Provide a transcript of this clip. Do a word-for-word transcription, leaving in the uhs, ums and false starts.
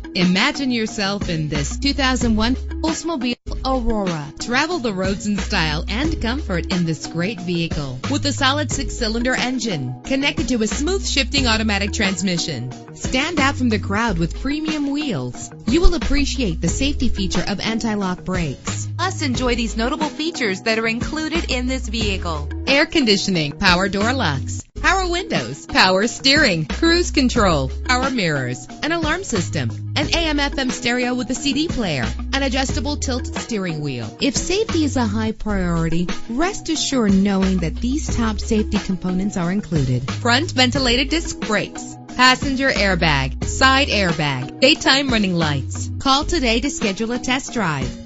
Imagine yourself in this two thousand one Oldsmobile Aurora. Travel the roads in style and comfort in this great vehicle. With a solid six-cylinder engine connected to a smooth shifting automatic transmission. Stand out from the crowd with premium wheels. You will appreciate the safety feature of anti-lock brakes. Plus, enjoy these notable features that are included in this vehicle: air conditioning, power door locks, power windows, power steering, cruise control, power mirrors, an alarm system, an A M F M stereo with a C D player, an adjustable tilt steering wheel. If safety is a high priority, rest assured knowing that these top safety components are included: front ventilated disc brakes, passenger airbag, side airbag, daytime running lights. Call today to schedule a test drive.